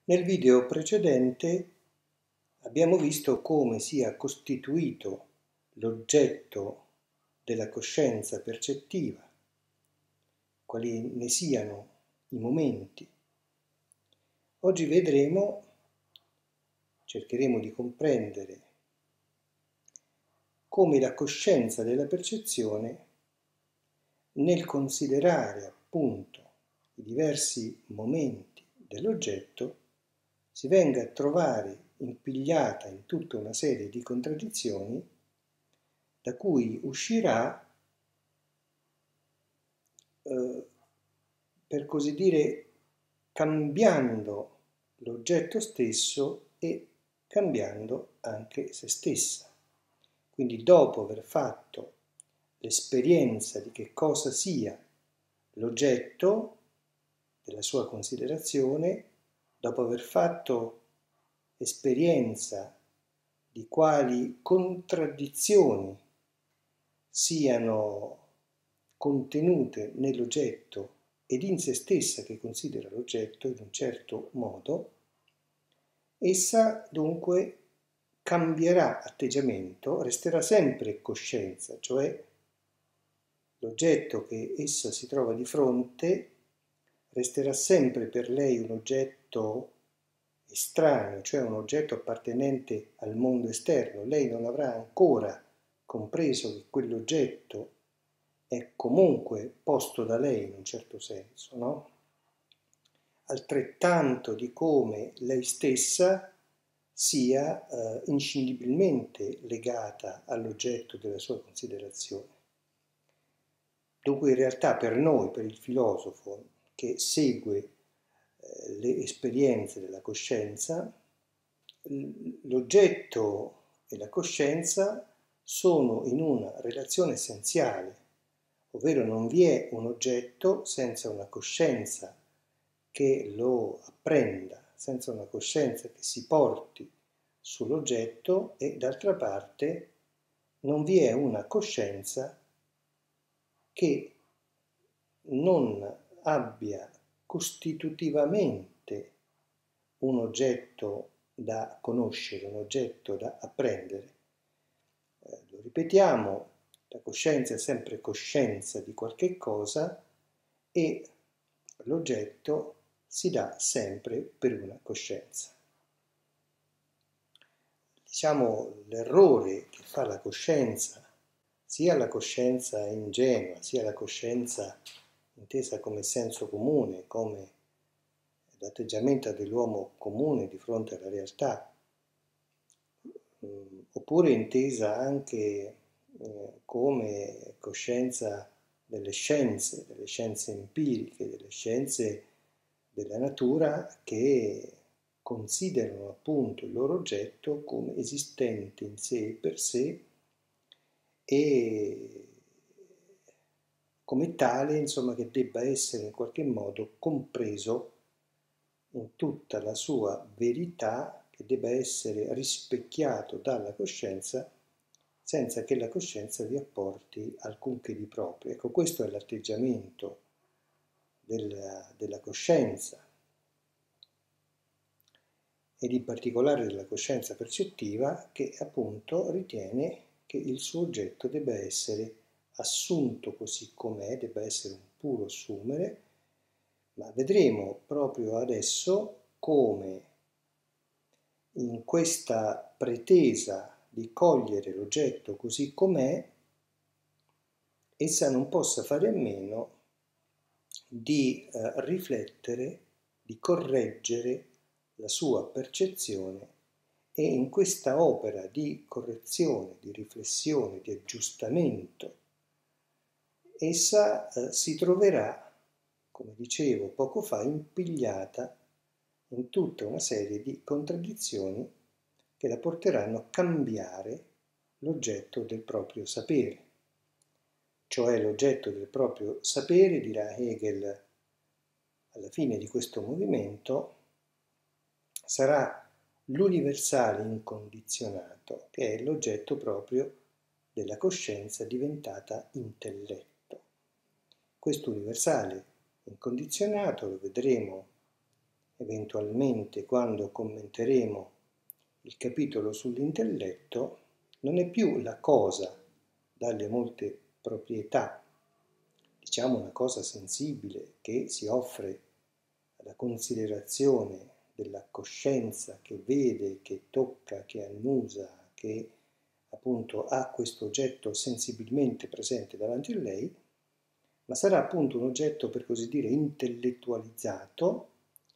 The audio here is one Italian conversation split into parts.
Nel video precedente abbiamo visto come sia costituito l'oggetto della coscienza percettiva, quali ne siano i momenti. Oggi cercheremo di comprendere come la coscienza della percezione, nel considerare appunto i diversi momenti dell'oggetto, si venga a trovare impigliata in tutta una serie di contraddizioni da cui uscirà, per così dire, cambiando l'oggetto stesso e cambiando anche se stessa. Quindi dopo aver fatto l'esperienza di che cosa sia l'oggetto della sua considerazione, dopo aver fatto esperienza di quali contraddizioni siano contenute nell'oggetto ed in se stessa che considera l'oggetto in un certo modo, essa dunque cambierà atteggiamento, resterà sempre coscienza, cioè l'oggetto che essa si trova di fronte resterà sempre per lei un oggetto estraneo, cioè un oggetto appartenente al mondo esterno. Lei non avrà ancora compreso che quell'oggetto è comunque posto da lei in un certo senso, no? Altrettanto di come lei stessa sia inscindibilmente legata all'oggetto della sua considerazione. Dunque in realtà per noi, per il filosofo che segue le esperienze della coscienza, l'oggetto e la coscienza sono in una relazione essenziale, ovvero non vi è un oggetto senza una coscienza che lo apprenda, senza una coscienza che si porti sull'oggetto, e d'altra parte non vi è una coscienza che non abbia costitutivamente un oggetto da conoscere, un oggetto da apprendere. Lo ripetiamo, la coscienza è sempre coscienza di qualche cosa e l'oggetto si dà sempre per una coscienza. Diciamo, l'errore che fa la coscienza, sia la coscienza ingenua, sia la coscienza intesa come senso comune, come l'atteggiamento dell'uomo comune di fronte alla realtà, oppure intesa anche come coscienza delle scienze empiriche, delle scienze della natura che considerano appunto il loro oggetto come esistente in sé e per sé e come tale, insomma, che debba essere in qualche modo compreso in tutta la sua verità, che debba essere rispecchiato dalla coscienza senza che la coscienza vi apporti alcunché di proprio. Ecco, questo è l'atteggiamento della coscienza ed in particolare della coscienza percettiva, che appunto ritiene che il suo oggetto debba essere assunto così com'è, debba essere un puro assumere, ma vedremo proprio adesso come in questa pretesa di cogliere l'oggetto così com'è, essa non possa fare a meno di riflettere, di correggere la sua percezione, e in questa opera di correzione, di riflessione, di aggiustamento, essa si troverà, come dicevo poco fa, impigliata in tutta una serie di contraddizioni che la porteranno a cambiare l'oggetto del proprio sapere. Cioè l'oggetto del proprio sapere, dirà Hegel alla fine di questo movimento, sarà l'universale incondizionato, che è l'oggetto proprio della coscienza diventata intelletto. Questo universale incondizionato lo vedremo eventualmente quando commenteremo il capitolo sull'intelletto, non è più la cosa dalle molte proprietà, diciamo una cosa sensibile che si offre alla considerazione della coscienza che vede, che tocca, che annusa, che appunto ha questo oggetto sensibilmente presente davanti a lei, ma sarà appunto un oggetto per così dire intellettualizzato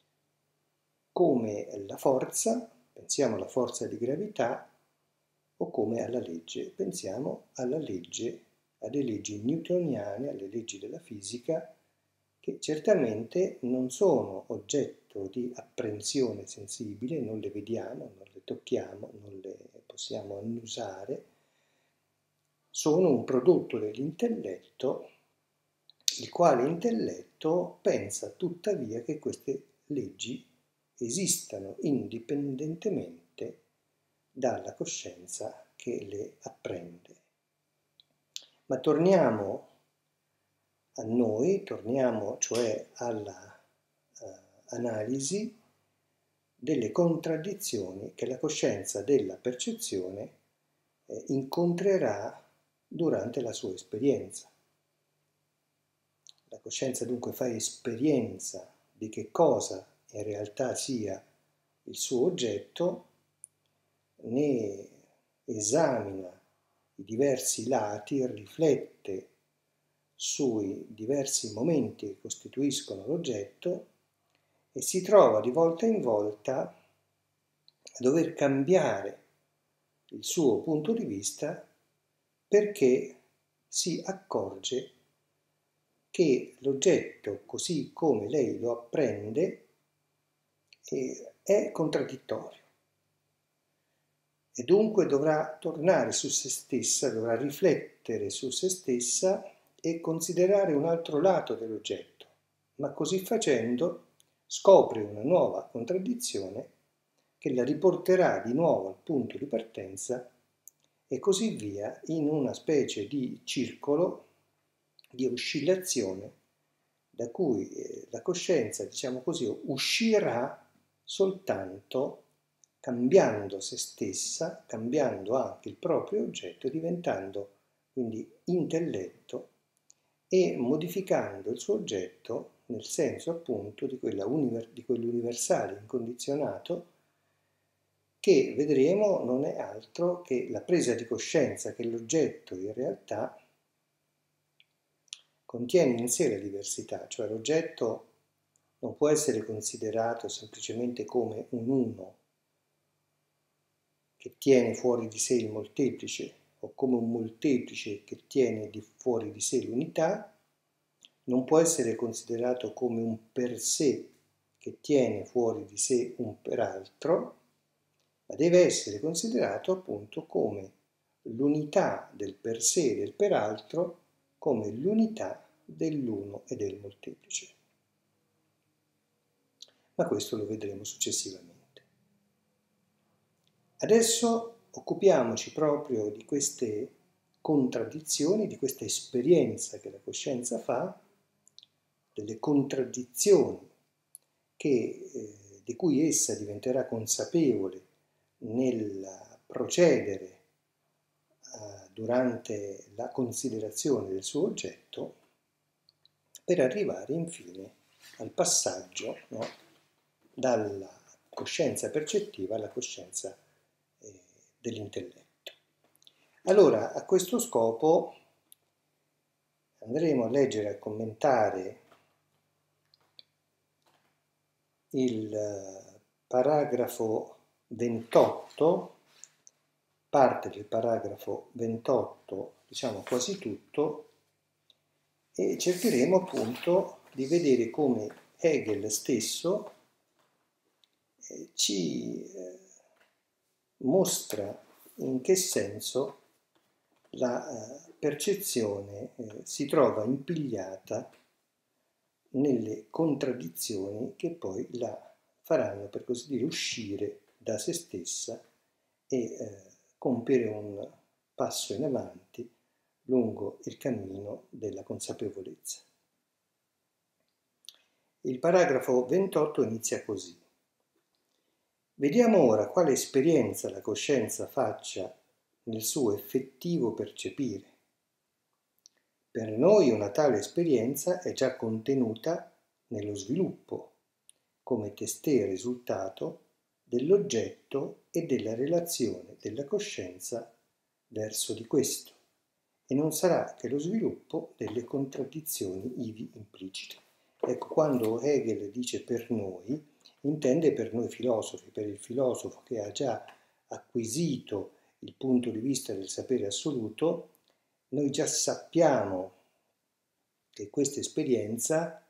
come la forza, pensiamo alla forza di gravità, o come alla legge, pensiamo alla legge, alle leggi newtoniane, alle leggi della fisica, che certamente non sono oggetto di apprensione sensibile, non le vediamo, non le tocchiamo, non le possiamo annusare, sono un prodotto dell'intelletto, il quale intelletto pensa tuttavia che queste leggi esistano indipendentemente dalla coscienza che le apprende. Ma torniamo a noi, torniamo cioè alla analisi delle contraddizioni che la coscienza della percezione incontrerà durante la sua esperienza. La coscienza dunque fa esperienza di che cosa in realtà sia il suo oggetto, ne esamina i diversi lati, riflette sui diversi momenti che costituiscono l'oggetto e si trova di volta in volta a dover cambiare il suo punto di vista perché si accorge che l'oggetto, così come lei lo apprende, è contraddittorio e dunque dovrà tornare su se stessa, dovrà riflettere su se stessa e considerare un altro lato dell'oggetto, ma così facendo scopre una nuova contraddizione che la riporterà di nuovo al punto di partenza e così via in una specie di circolo di oscillazione da cui la coscienza, diciamo così, uscirà soltanto cambiando se stessa, cambiando anche il proprio oggetto, diventando quindi intelletto e modificando il suo oggetto nel senso appunto di quell'universale incondizionato che vedremo non è altro che la presa di coscienza che l'oggetto in realtà contiene in sé la diversità, cioè l'oggetto non può essere considerato semplicemente come un uno che tiene fuori di sé il molteplice o come un molteplice che tiene fuori di sé l'unità, non può essere considerato come un per sé che tiene fuori di sé un peraltro, ma deve essere considerato appunto come l'unità del per sé e del peraltro come l'unità dell'uno e del molteplice. Ma questo lo vedremo successivamente. Adesso occupiamoci proprio di queste contraddizioni, di questa esperienza che la coscienza fa, delle contraddizioni di cui essa diventerà consapevole nel procedere durante la considerazione del suo oggetto, per arrivare infine al passaggio, no, dalla coscienza percettiva alla coscienza dell'intelletto. Allora, a questo scopo andremo a leggere e a commentare il paragrafo 28, parte del paragrafo 28, diciamo quasi tutto, e cercheremo appunto di vedere come Hegel stesso ci mostra in che senso la percezione si trova impigliata nelle contraddizioni che poi la faranno, per così dire, uscire da se stessa e compiere un passo in avanti lungo il cammino della consapevolezza. Il paragrafo 28 inizia così. Vediamo ora quale esperienza la coscienza faccia nel suo effettivo percepire. Per noi una tale esperienza è già contenuta nello sviluppo, come testè risultato dell'oggetto e della relazione della coscienza verso di questo, e non sarà che lo sviluppo delle contraddizioni ivi implicite. Ecco, quando Hegel dice per noi, intende per noi filosofi, per il filosofo che ha già acquisito il punto di vista del sapere assoluto. Noi già sappiamo che questa esperienza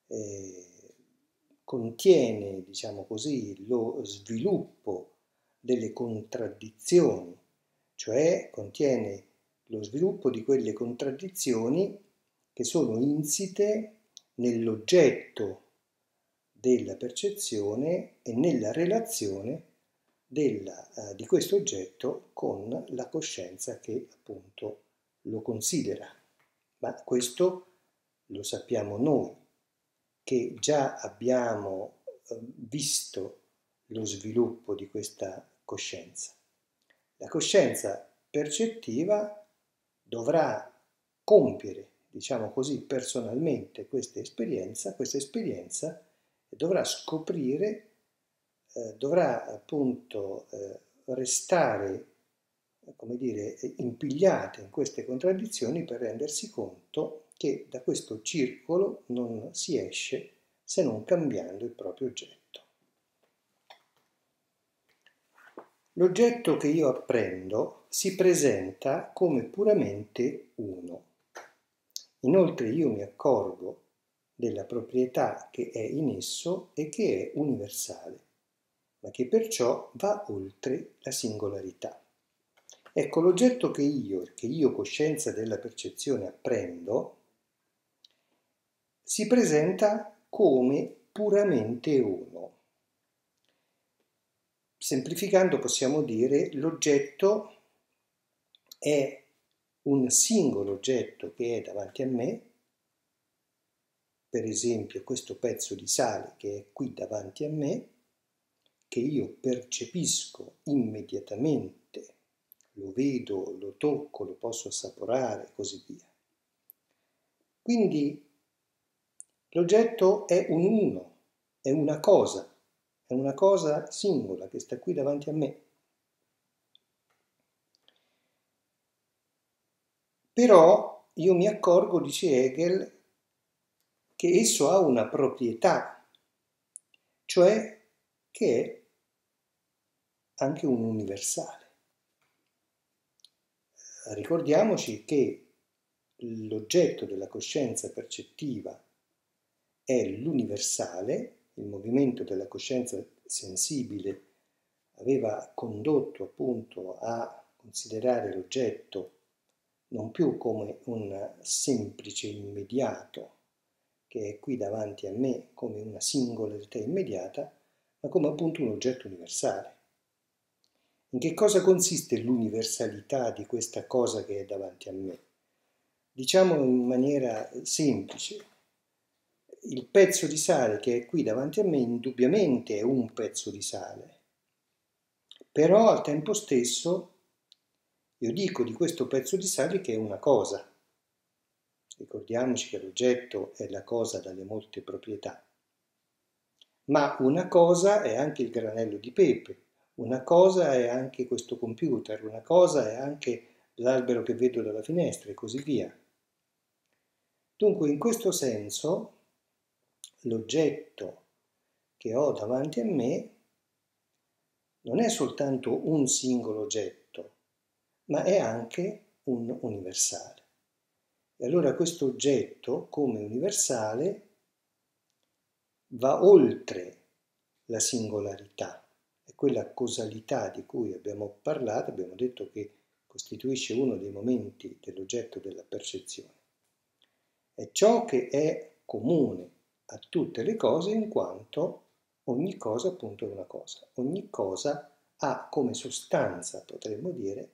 contiene, diciamo così, lo sviluppo delle contraddizioni, cioè contiene lo sviluppo di quelle contraddizioni che sono insite nell'oggetto della percezione e nella relazione di questo oggetto con la coscienza che appunto lo considera. Ma questo lo sappiamo noi, che già abbiamo visto lo sviluppo di questa coscienza. La coscienza percettiva dovrà compiere, diciamo così, personalmente questa esperienza e dovrà scoprire, dovrà appunto restare, come dire, impigliata in queste contraddizioni per rendersi conto che da questo circolo non si esce se non cambiando il proprio oggetto. L'oggetto che io apprendo si presenta come puramente uno. Inoltre io mi accorgo della proprietà che è in esso e che è universale, ma che perciò va oltre la singolarità. Ecco, l'oggetto che io coscienza della percezione apprendo, si presenta come puramente uno. Semplificando possiamo dire l'oggetto è un singolo oggetto che è davanti a me, per esempio questo pezzo di sale che è qui davanti a me, che io percepisco immediatamente, lo vedo, lo tocco, lo posso assaporare e così via. Quindi l'oggetto è un uno, è una cosa singola che sta qui davanti a me. Però io mi accorgo, dice Hegel, che esso ha una proprietà, cioè che è anche un universale. Ricordiamoci che l'oggetto della coscienza percettiva è l'universale, il movimento della coscienza sensibile aveva condotto appunto a considerare l'oggetto non più come un semplice immediato che è qui davanti a me come una singolarità immediata, ma come appunto un oggetto universale. In che cosa consiste l'universalità di questa cosa che è davanti a me? Diciamo in maniera semplice, il pezzo di sale che è qui davanti a me indubbiamente è un pezzo di sale, però al tempo stesso io dico di questo pezzo di sale che è una cosa. Ricordiamoci che l'oggetto è la cosa dalle molte proprietà. Ma una cosa è anche il granello di pepe, una cosa è anche questo computer, una cosa è anche l'albero che vedo dalla finestra e così via. Dunque, in questo senso, l'oggetto che ho davanti a me non è soltanto un singolo oggetto, ma è anche un universale. E allora questo oggetto, come universale, va oltre la singolarità, è quella causalità di cui abbiamo parlato, abbiamo detto che costituisce uno dei momenti dell'oggetto della percezione. È ciò che è comune a tutte le cose in quanto ogni cosa appunto è una cosa. Ogni cosa ha come sostanza, potremmo dire,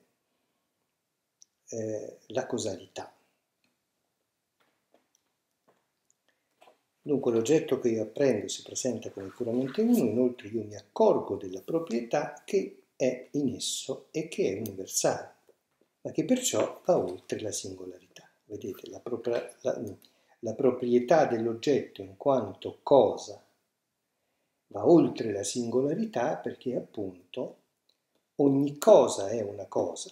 la causalità. Dunque l'oggetto che io apprendo si presenta come puramente uno, inoltre io mi accorgo della proprietà che è in esso e che è universale, ma che perciò va oltre la singolarità. Vedete, la proprietà dell'oggetto in quanto cosa va oltre la singolarità perché appunto ogni cosa è una cosa.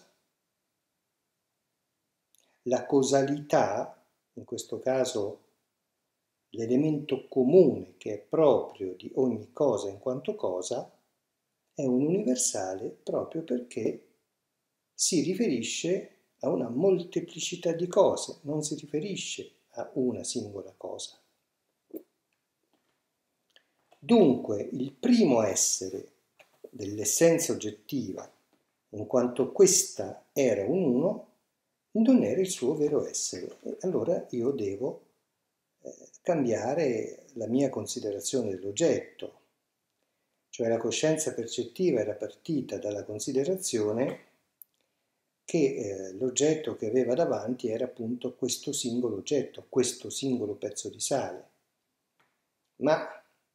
La causalità, in questo caso l'elemento comune che è proprio di ogni cosa in quanto cosa, è un universale proprio perché si riferisce a una molteplicità di cose, non si riferisce a una singola cosa. Dunque, il primo essere dell'essenza oggettiva, in quanto questa era un uno, non era il suo vero essere. E allora io devo cambiare la mia considerazione dell'oggetto. Cioè la coscienza percettiva era partita dalla considerazione che l'oggetto che aveva davanti era appunto questo singolo oggetto, questo singolo pezzo di sale. Ma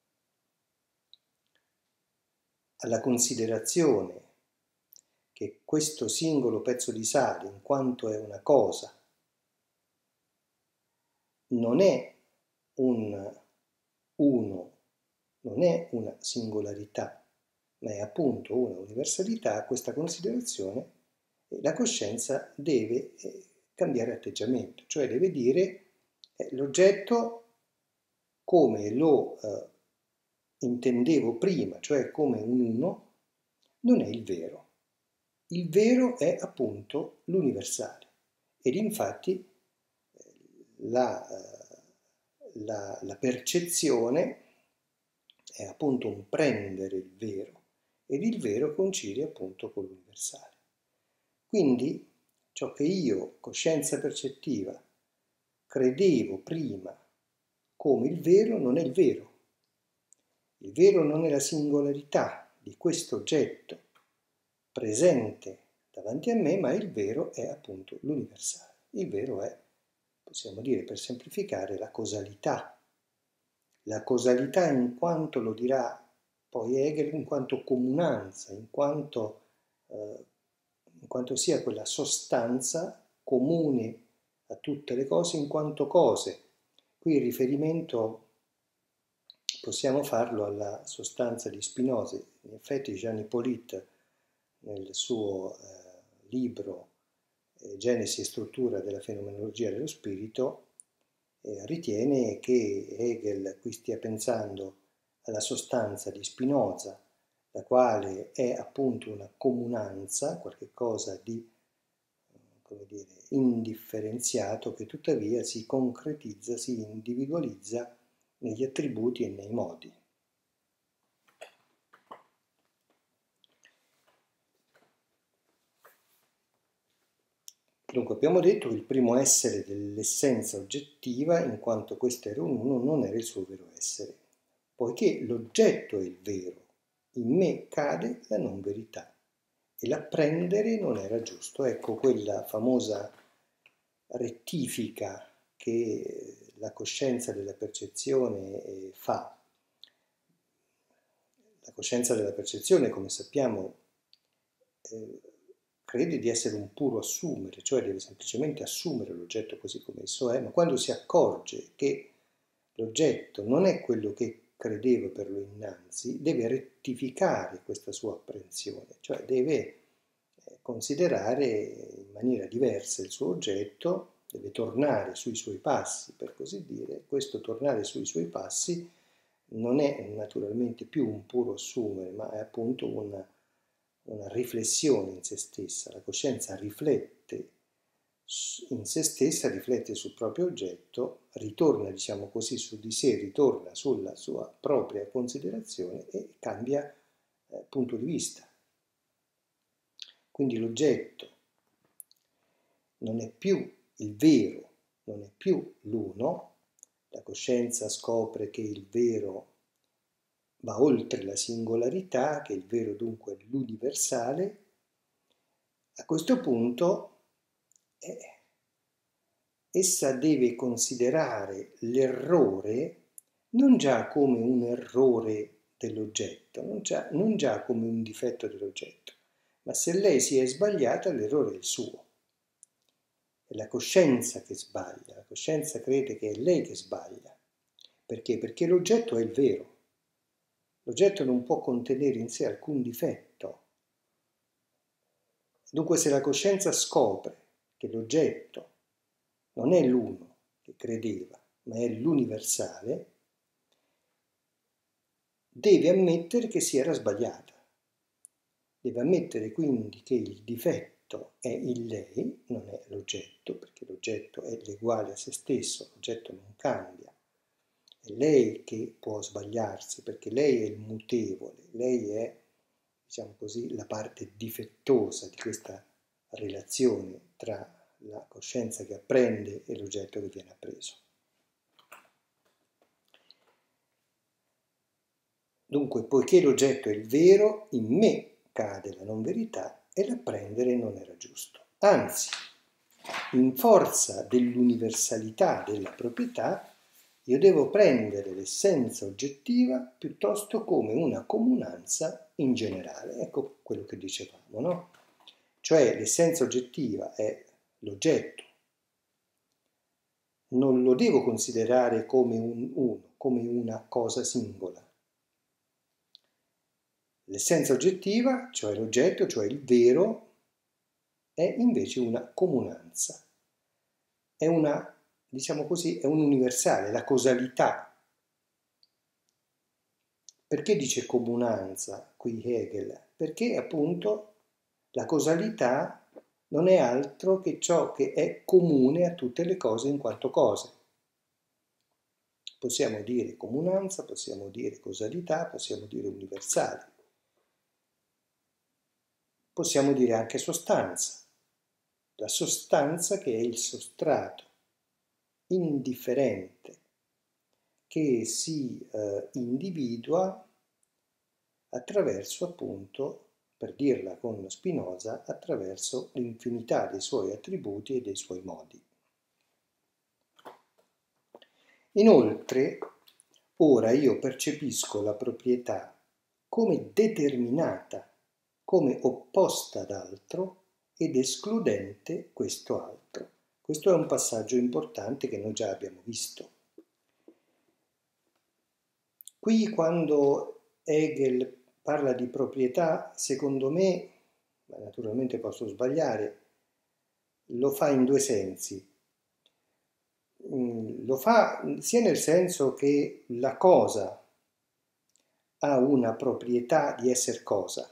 alla considerazione che questo singolo pezzo di sale, in quanto è una cosa, non è un uno, non è una singolarità, ma è appunto una universalità, a questa considerazione la coscienza deve cambiare atteggiamento, cioè deve dire l'oggetto come lo intendevo prima, cioè come un uno, non è il vero. Il vero è appunto l'universale ed infatti la percezione è appunto un prendere il vero ed il vero coincide appunto con l'universale. Quindi ciò che io, coscienza percettiva, credevo prima come il vero non è il vero. Il vero non è la singolarità di questo oggetto presente davanti a me, ma il vero è appunto l'universale. Il vero è, possiamo dire per semplificare, la causalità. La causalità in quanto, lo dirà poi Hegel, in quanto comunanza, in quanto sia quella sostanza comune a tutte le cose in quanto cose. Qui il riferimento possiamo farlo alla sostanza di Spinoza. In effetti Jean Hippolyte nel suo libro Genesi e struttura della fenomenologia dello spirito ritiene che Hegel qui stia pensando alla sostanza di Spinoza, la quale è appunto una comunanza, qualcosa di come dire, indifferenziato che tuttavia si concretizza, si individualizza negli attributi e nei modi. Dunque abbiamo detto che il primo essere dell'essenza oggettiva, in quanto questo era un uno, non era il suo vero essere, poiché l'oggetto è il vero, in me cade la non verità e l'apprendere non era giusto. Ecco quella famosa rettifica che la coscienza della percezione fa. La coscienza della percezione, come sappiamo, crede di essere un puro assumere, cioè deve semplicemente assumere l'oggetto così come esso è, ma quando si accorge che l'oggetto non è quello che credeva per lo innanzi, deve rettificare questa sua apprensione, cioè deve considerare in maniera diversa il suo oggetto, deve tornare sui suoi passi, per così dire. Questo tornare sui suoi passi non è naturalmente più un puro assumere, ma è appunto una riflessione in se stessa. La coscienza riflette in se stessa, riflette sul proprio oggetto, ritorna, diciamo così, su di sé, ritorna sulla sua propria considerazione e cambia punto di vista. Quindi l'oggetto non è più il vero, non è più l'uno, la coscienza scopre che il vero va oltre la singolarità, che il vero dunque è l'universale. A questo punto essa deve considerare l'errore non già come un errore dell'oggetto, non già come un difetto dell'oggetto, ma se lei si è sbagliata, l'errore è il suo. È la coscienza che sbaglia, la coscienza crede che è lei che sbaglia. Perché? Perché l'oggetto è il vero. L'oggetto non può contenere in sé alcun difetto. Dunque se la coscienza scopre che l'oggetto non è l'uno che credeva, ma è l'universale, deve ammettere che si era sbagliata. Deve ammettere quindi che il difetto è in lei, non è l'oggetto, perché l'oggetto è l'uguale a se stesso, l'oggetto non cambia. È lei che può sbagliarsi, perché lei è il mutevole, lei è, diciamo così, la parte difettosa di questa relazione tra la coscienza che apprende e l'oggetto che viene appreso. Dunque, poiché l'oggetto è il vero, in me cade la non verità e l'apprendere non era giusto. Anzi, in forza dell'universalità della proprietà, io devo prendere l'essenza oggettiva piuttosto come una comunanza in generale. Ecco quello che dicevamo, no? Cioè l'essenza oggettiva è l'oggetto. Non lo devo considerare come un uno, come una cosa singola. L'essenza oggettiva, cioè l'oggetto, cioè il vero, è invece una comunanza. È una, diciamo così, è un universale, la causalità. Perché dice comunanza qui Hegel? Perché appunto la causalità non è altro che ciò che è comune a tutte le cose in quanto cose. Possiamo dire comunanza, possiamo dire causalità, possiamo dire universale. Possiamo dire anche sostanza. La sostanza che è il sostrato indifferente che si individua attraverso appunto, per dirla con Spinoza, attraverso l'infinità dei suoi attributi e dei suoi modi. Inoltre, ora io percepisco la proprietà come determinata, come opposta ad altro ed escludente questo altro. Questo è un passaggio importante che noi già abbiamo visto. Qui quando Hegel parla di proprietà, secondo me, ma naturalmente posso sbagliare, lo fa in due sensi. Lo fa sia nel senso che la cosa ha una proprietà di essere cosa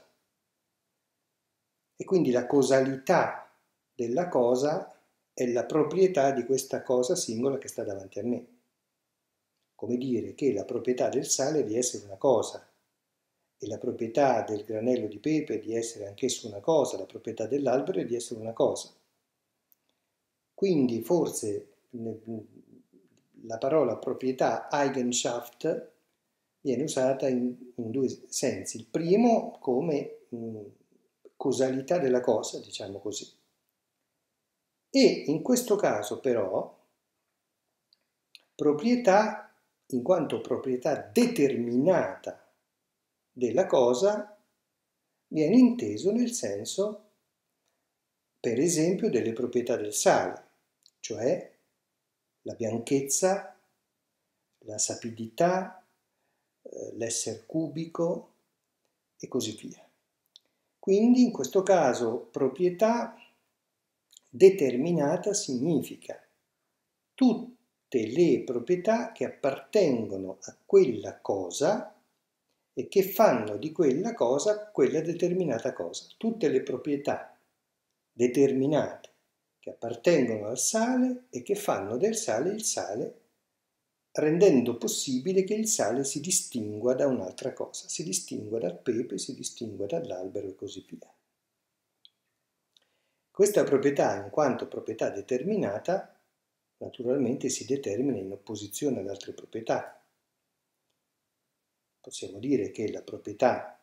e quindi la causalità della cosa è la proprietà di questa cosa singola che sta davanti a me. Come dire che la proprietà del sale è di essere una cosa e la proprietà del granello di pepe è di essere anch'esso una cosa, la proprietà dell'albero è di essere una cosa. Quindi forse la parola proprietà, Eigenschaft, viene usata in due sensi. Il primo come causalità della cosa, diciamo così. E in questo caso però proprietà, in quanto proprietà determinata della cosa, viene inteso nel senso, per esempio, delle proprietà del sale, cioè la bianchezza, la sapidità, l'essere cubico e così via. Quindi in questo caso proprietà determinata significa tutte le proprietà che appartengono a quella cosa e che fanno di quella cosa quella determinata cosa. Tutte le proprietà determinate che appartengono al sale e che fanno del sale il sale, rendendo possibile che il sale si distingua da un'altra cosa, si distingua dal pepe, si distingua dall'albero e così via. Questa proprietà, in quanto proprietà determinata, naturalmente si determina in opposizione ad altre proprietà. Possiamo dire che la proprietà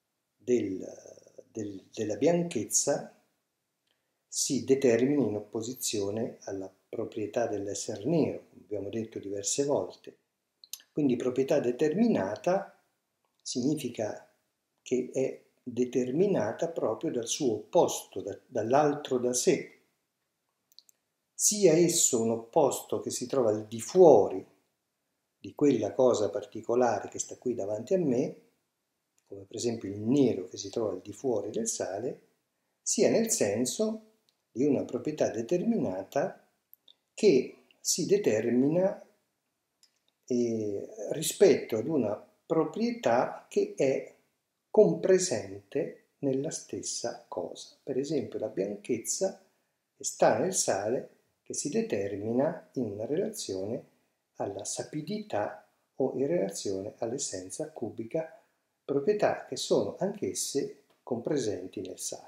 della bianchezza si determina in opposizione alla proprietà dell'essere nero, come abbiamo detto diverse volte, Quindi proprietà determinata significa che è determinata proprio dal suo opposto, dall'altro da sé. Sia esso un opposto che si trova al di fuori di quella cosa particolare che sta qui davanti a me, come per esempio il nero che si trova al di fuori del sale, sia nel senso di una proprietà determinata che si determina rispetto ad una proprietà che è compresente nella stessa cosa. Per esempio la bianchezza che sta nel sale, che si determina in relazione alla sapidità o in relazione all'essenza cubica, proprietà che sono anch'esse compresenti nel sale.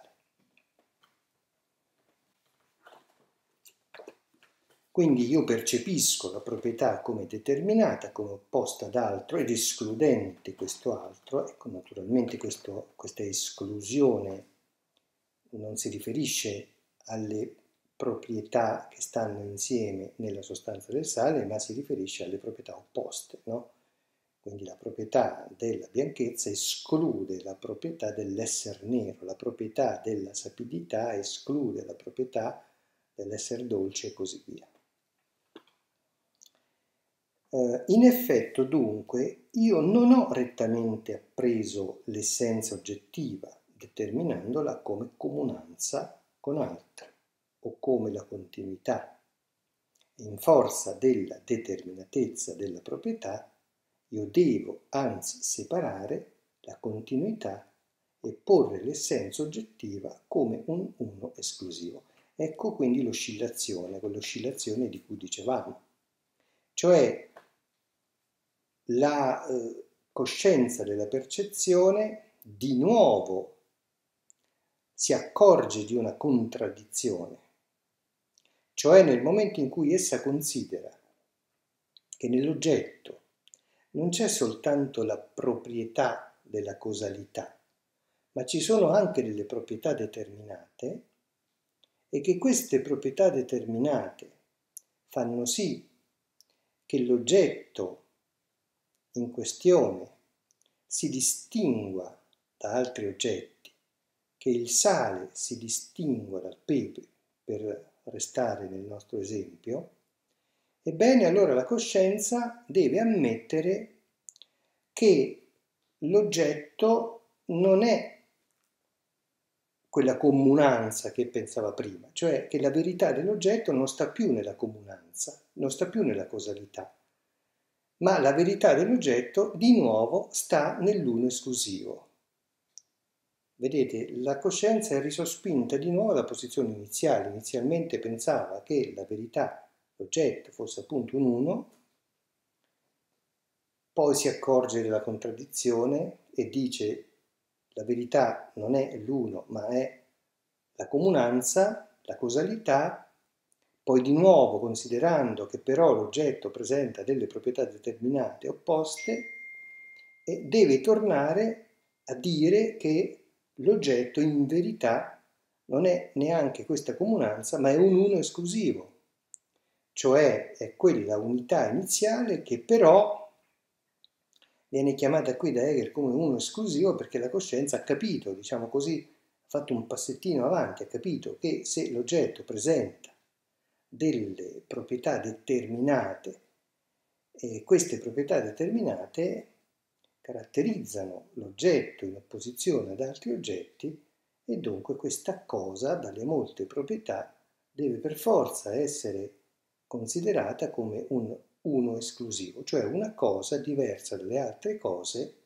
Quindi io percepisco la proprietà come determinata, come opposta ad altro ed escludente questo altro. Ecco, naturalmente questa esclusione non si riferisce alle proprietà che stanno insieme nella sostanza del sale, ma si riferisce alle proprietà opposte, no? Quindi la proprietà della bianchezza esclude la proprietà dell'essere nero, la proprietà della sapidità esclude la proprietà dell'essere dolce e così via. In effetto, dunque, io non ho rettamente appreso l'essenza oggettiva, determinandola come comunanza con altri o come la continuità. In forza della determinatezza della proprietà, io devo anzi separare la continuità e porre l'essenza oggettiva come un uno esclusivo. Ecco quindi l'oscillazione, quell'oscillazione di cui dicevamo. Cioè la coscienza della percezione di nuovo si accorge di una contraddizione, cioè nel momento in cui essa considera che nell'oggetto non c'è soltanto la proprietà della causalità, ma ci sono anche delle proprietà determinate e che queste proprietà determinate fanno sì che l'oggetto in questione si distingua da altri oggetti, che il sale si distingua dal pepe, per restare nel nostro esempio, ebbene allora la coscienza deve ammettere che l'oggetto non è quella comunanza che pensava prima, cioè che la verità dell'oggetto non sta più nella comunanza, non sta più nella causalità, ma la verità dell'oggetto di nuovo sta nell'uno esclusivo. Vedete, la coscienza è risospinta di nuovo alla posizione iniziale. Inizialmente pensava che la verità, l'oggetto, fosse appunto un uno, poi si accorge della contraddizione e dice la verità non è l'uno, ma è la comunanza, la causalità. Poi di nuovo, considerando che però l'oggetto presenta delle proprietà determinate opposte, deve tornare a dire che l'oggetto in verità non è neanche questa comunanza, ma è un uno esclusivo, cioè è quella unità iniziale che però viene chiamata qui da Hegel come uno esclusivo perché la coscienza ha capito, diciamo così, ha fatto un passettino avanti, ha capito che se l'oggetto presenta delle proprietà determinate e queste proprietà determinate caratterizzano l'oggetto in opposizione ad altri oggetti e dunque questa cosa dalle molte proprietà deve per forza essere considerata come un uno esclusivo, cioè una cosa diversa dalle altre cose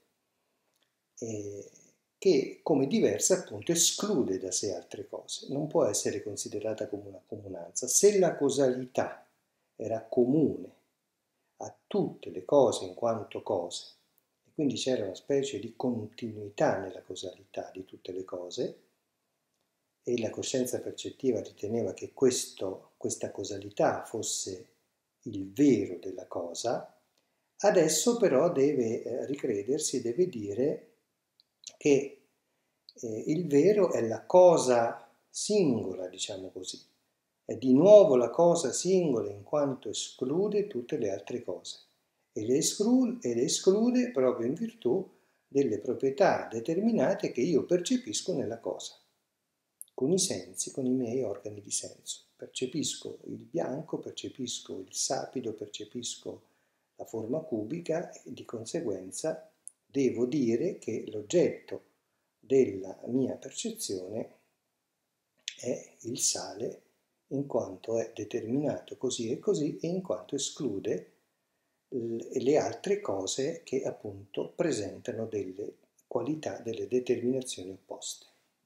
che come diversa appunto esclude da sé altre cose, non può essere considerata come una comunanza. Se la causalità era comune a tutte le cose in quanto cose, e quindi c'era una specie di continuità nella causalità di tutte le cose, e la coscienza percettiva riteneva che questa causalità fosse il vero della cosa, adesso però deve ricredersi, deve dire che il vero è la cosa singola, diciamo così, è di nuovo la cosa singola in quanto esclude tutte le altre cose e le esclude proprio in virtù delle proprietà determinate che io percepisco nella cosa. Con i sensi, con i miei organi di senso. Percepisco il bianco, percepisco il sapido, percepisco la forma cubica e di conseguenza devo dire che l'oggetto della mia percezione è il sale in quanto è determinato così e in quanto esclude le altre cose che appunto presentano delle qualità, delle determinazioni opposte.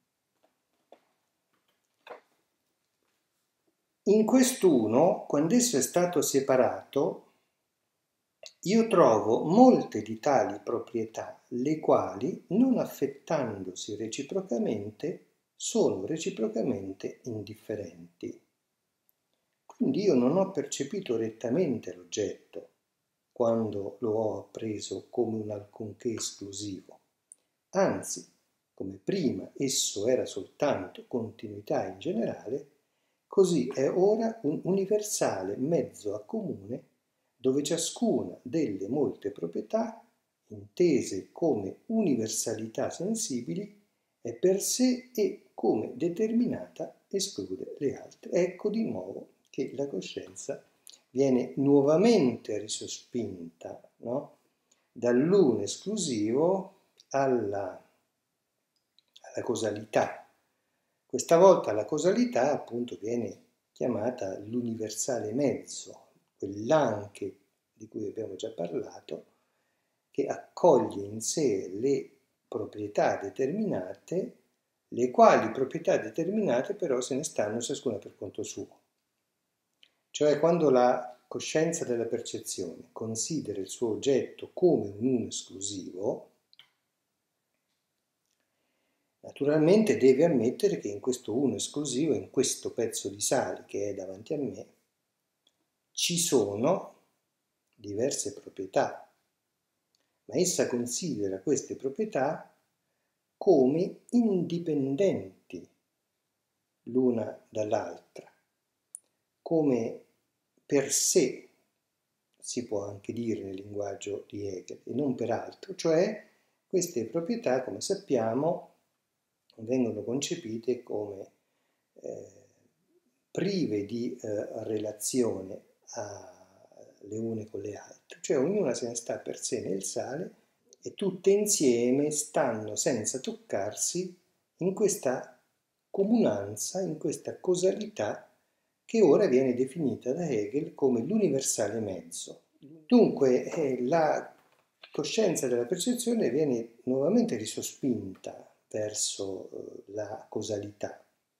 In quest'uno, quando esso è stato separato, io trovo molte di tali proprietà, le quali, non affettandosi reciprocamente, sono reciprocamente indifferenti. Quindi io non ho percepito rettamente l'oggetto quando lo ho appreso come un alcunché esclusivo. Anzi, come prima esso era soltanto continuità in generale, così è ora un universale mezzo accomune dove ciascuna delle molte proprietà, intese come universalità sensibili, è per sé e come determinata esclude le altre. Ecco di nuovo che la coscienza viene nuovamente risospinta, no? Dall'uno esclusivo alla causalità. Questa volta la causalità appunto viene chiamata l'universale mezzo, quell'anche di cui abbiamo già parlato, che accoglie in sé le proprietà determinate, le quali proprietà determinate però se ne stanno ciascuna per conto suo. Cioè quando la coscienza della percezione considera il suo oggetto come un uno esclusivo, naturalmente deve ammettere che in questo uno esclusivo, in questo pezzo di sale che è davanti a me, ci sono diverse proprietà, ma essa considera queste proprietà come indipendenti l'una dall'altra, come per sé, si può anche dire nel linguaggio di Hegel, e non per altro, cioè queste proprietà, come sappiamo, vengono concepite come prive di relazione le une con le altre, cioè ognuna se ne sta per sé nel sale e tutte insieme stanno senza toccarsi in questa comunanza, in questa causalità che ora viene definita da Hegel come l'universale mezzo. Dunque la coscienza della percezione viene nuovamente risospinta verso la causalità.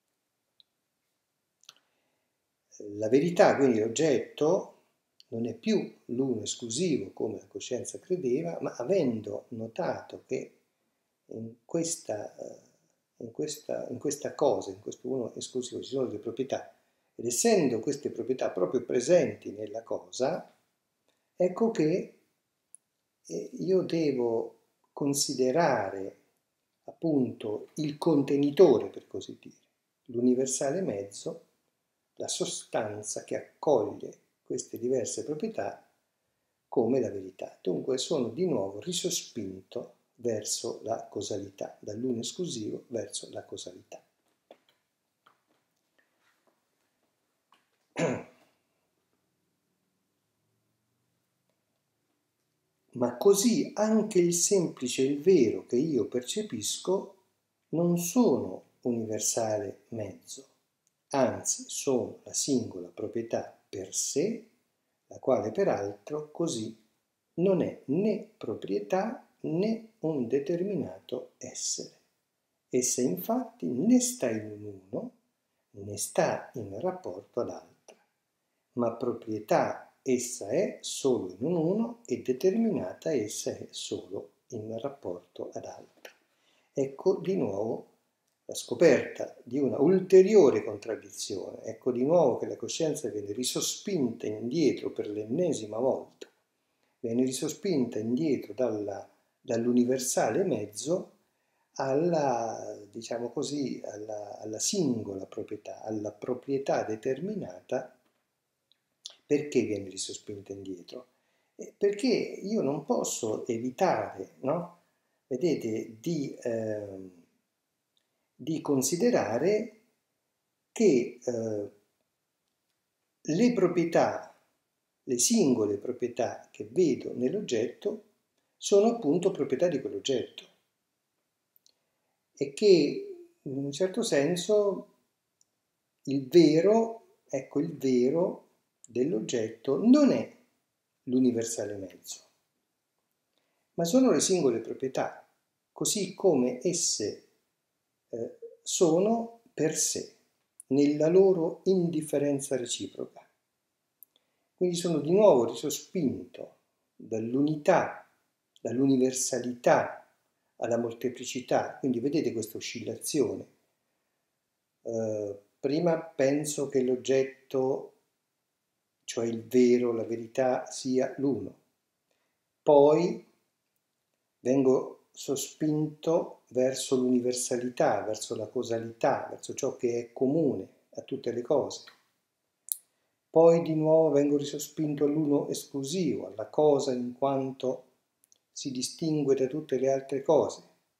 La verità, quindi l'oggetto, non è più l'uno esclusivo come la coscienza credeva, ma avendo notato che in questa cosa, in questo uno esclusivo ci sono delle proprietà, ed essendo queste proprietà proprio presenti nella cosa, ecco che io devo considerare appunto il contenitore, per così dire, l'universale mezzo, la sostanza che accoglie queste diverse proprietà come la verità. Dunque sono di nuovo risospinto verso la causalità, dall'uno esclusivo verso la causalità. Ma così anche il semplice e il vero che io percepisco non sono universale mezzo, anzi sono la singola proprietà per sé, la quale peraltro così non è né proprietà né un determinato essere. Essa infatti né sta in un uno né sta in rapporto ad altra, ma proprietà essa è solo in un uno e determinata essa è solo in rapporto ad altra. Ecco di nuovo la scoperta di una ulteriore contraddizione. Ecco di nuovo che la coscienza viene risospinta indietro per l'ennesima volta, viene risospinta indietro dall'universale mezzo alla, diciamo così, alla singola proprietà, alla proprietà determinata. Perché viene risospinta indietro? Perché io non posso evitare, no? Vedete, di considerare che le proprietà, le singole proprietà che vedo nell'oggetto sono appunto proprietà di quell'oggetto e che in un certo senso il vero, ecco, il vero dell'oggetto non è l'universale mezzo, ma sono le singole proprietà, così come esse sono per sé, nella loro indifferenza reciproca. Quindi sono di nuovo risospinto dall'unità, dall'universalità alla molteplicità. Quindi vedete questa oscillazione. Prima penso che l'oggetto, cioè il vero, la verità, sia l'uno. Poi vengo sospinto verso l'universalità, verso la causalità, verso ciò che è comune a tutte le cose. Poi di nuovo vengo risospinto all'uno esclusivo, alla cosa in quanto si distingue da tutte le altre cose.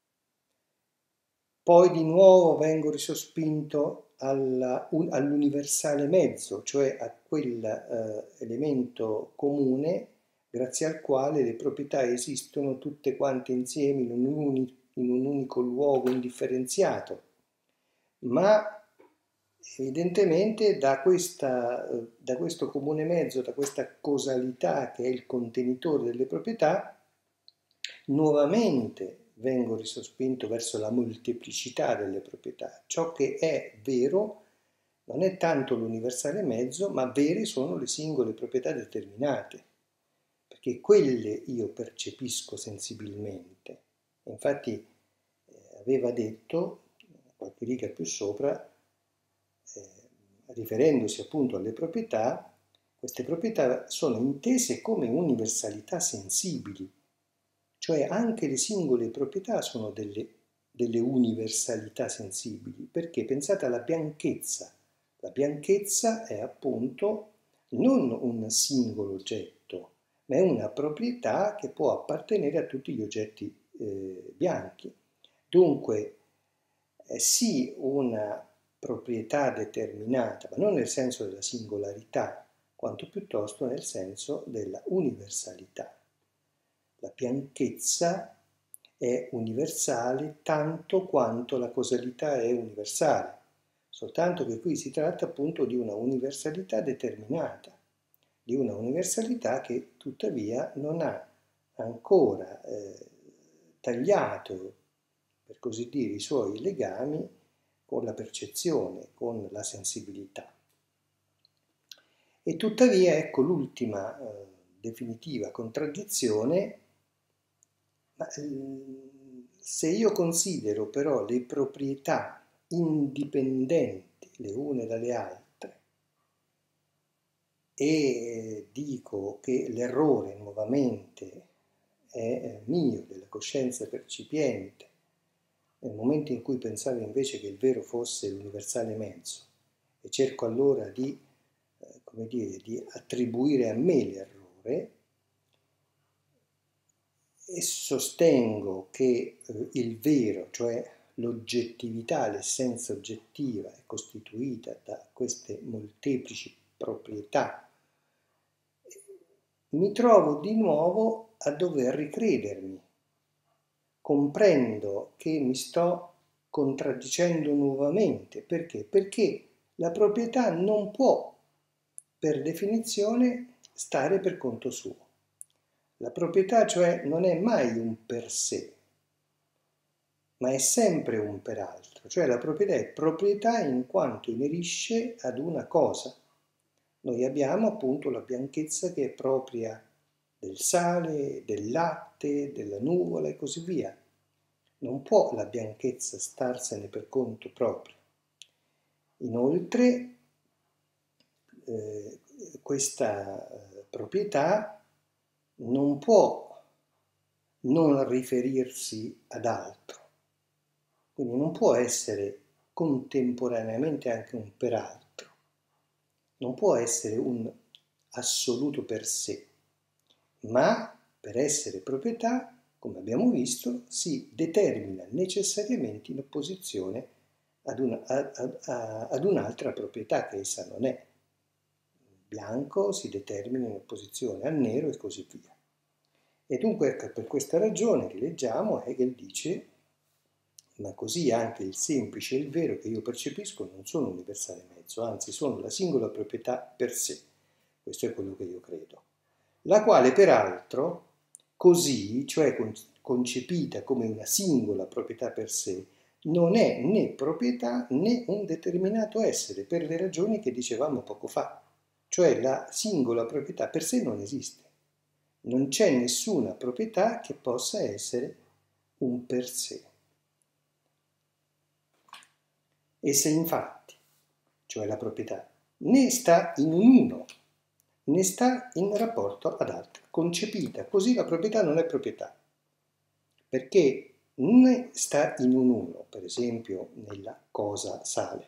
Poi di nuovo vengo risospinto all'universale mezzo, cioè a quell'elemento comune grazie al quale le proprietà esistono tutte quante insieme in un unico luogo indifferenziato. Ma evidentemente da questo comune mezzo, da questa causalità che è il contenitore delle proprietà, nuovamente vengo risospinto verso la molteplicità delle proprietà. Ciò che è vero non è tanto l'universale mezzo, ma vere sono le singole proprietà determinate, perché quelle io percepisco sensibilmente. Infatti aveva detto, qualche riga più sopra, riferendosi appunto alle proprietà, queste proprietà sono intese come universalità sensibili, cioè anche le singole proprietà sono delle universalità sensibili, perché pensate alla bianchezza. La bianchezza è appunto non un singolo oggetto, ma è una proprietà che può appartenere a tutti gli oggetti bianchi. Dunque, sì una proprietà determinata, ma non nel senso della singolarità, quanto piuttosto nel senso della universalità. La bianchezza è universale tanto quanto la causalità è universale, soltanto che qui si tratta appunto di una universalità determinata, di una universalità che tuttavia non ha ancora tagliato, per così dire, i suoi legami con la percezione, con la sensibilità. E tuttavia, ecco l'ultima definitiva contraddizione, ma, se io considero però le proprietà indipendenti le une dalle altre e dico che l'errore nuovamente è mio, della coscienza percipiente, nel momento in cui pensavo invece che il vero fosse l'universale mezzo, e cerco allora di, come dire, di attribuire a me l'errore, e sostengo che il vero, cioè l'oggettività, l'essenza oggettiva, è costituita da queste molteplici proprietà, mi trovo di nuovo a dover ricredermi. Comprendo che mi sto contraddicendo nuovamente. Perché? Perché la proprietà non può, per definizione, stare per conto suo. La proprietà, cioè, non è mai un per sé, ma è sempre un per altro. Cioè la proprietà è proprietà in quanto inerisce ad una cosa. Noi abbiamo appunto la bianchezza che è propria del sale, del latte, della nuvola e così via. Non può la bianchezza starsene per conto proprio. Inoltre, questa proprietà non può non riferirsi ad altro, quindi non può essere contemporaneamente anche un peraltro, non può essere un assoluto per sé. ma per essere proprietà, come abbiamo visto, si determina necessariamente in opposizione ad un'altra proprietà che essa non è. Il bianco si determina in opposizione al nero e così via. E dunque ecco, per questa ragione che leggiamo, Hegel dice: ma così anche il semplice e il vero che io percepisco non sono universale mezzo, anzi sono la singola proprietà per sé. Questo è quello che io credo. La quale peraltro, così, cioè concepita come una singola proprietà per sé, non è né proprietà né un determinato essere, per le ragioni che dicevamo poco fa. Cioè la singola proprietà per sé non esiste. Non c'è nessuna proprietà che possa essere un per sé. Essa infatti, cioè la proprietà, né sta in un uno, né sta in rapporto ad altre. Concepita così la proprietà non è proprietà, perché né sta in un uno, per esempio nella cosa sale,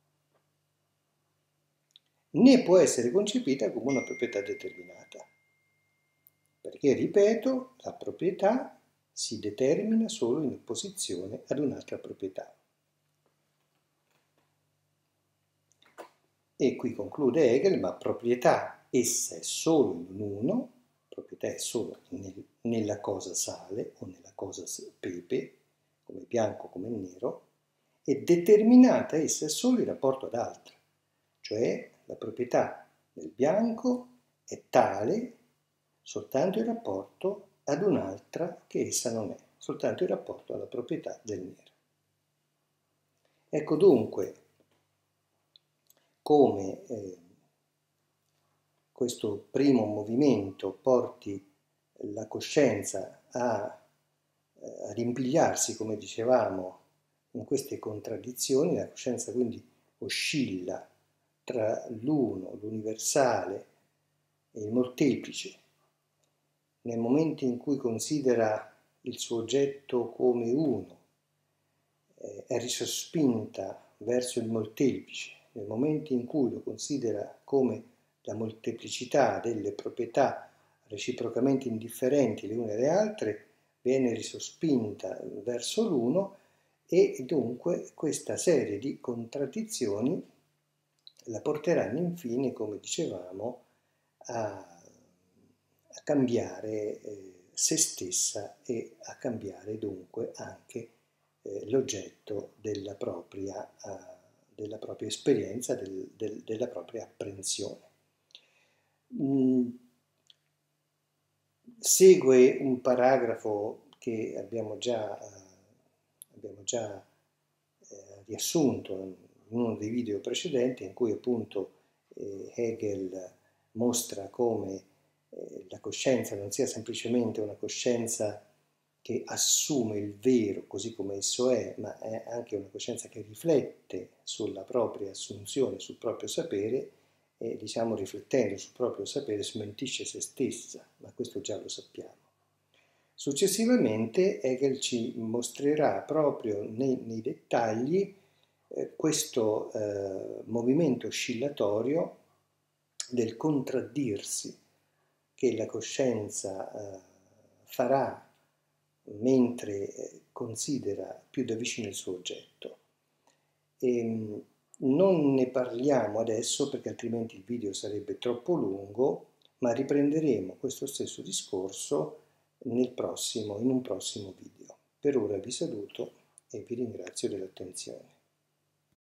né può essere concepita come una proprietà determinata, perché, ripeto, la proprietà si determina solo in opposizione ad un'altra proprietà. E qui conclude Hegel, ma proprietà essa è solo in un uno, proprietà è solo nella cosa sale o nella cosa pepe, come bianco come nero, e determinata essa è solo in rapporto ad altre, cioè la proprietà del bianco è tale soltanto in rapporto ad un'altra che essa non è, soltanto in rapporto alla proprietà del nero. Ecco dunque come questo primo movimento porti la coscienza a rimpigliarsi, come dicevamo, in queste contraddizioni. La coscienza quindi oscilla tra l'uno, l'universale e il molteplice. Nel momento in cui considera il suo oggetto come uno, è risospinta verso il molteplice. Nel momento in cui lo considera come la molteplicità delle proprietà reciprocamente indifferenti le une alle altre, viene risospinta verso l'uno, e dunque questa serie di contraddizioni la porteranno infine, come dicevamo, a cambiare se stessa e a cambiare dunque anche l'oggetto della propria esperienza, della propria apprensione. Segue un paragrafo che abbiamo già riassunto in uno dei video precedenti, in cui appunto Hegel mostra come la coscienza non sia semplicemente una coscienza che assume il vero così come esso è, ma è anche una coscienza che riflette sulla propria assunzione, sul proprio sapere, e diciamo riflettendo sul proprio sapere smentisce se stessa, ma questo già lo sappiamo. Successivamente Hegel ci mostrerà proprio nei dettagli questo movimento oscillatorio del contraddirsi che la coscienza farà mentre considera più da vicino il suo oggetto. Non ne parliamo adesso perché altrimenti il video sarebbe troppo lungo, ma riprenderemo questo stesso discorso in un prossimo video. Per ora vi saluto e vi ringrazio dell'attenzione.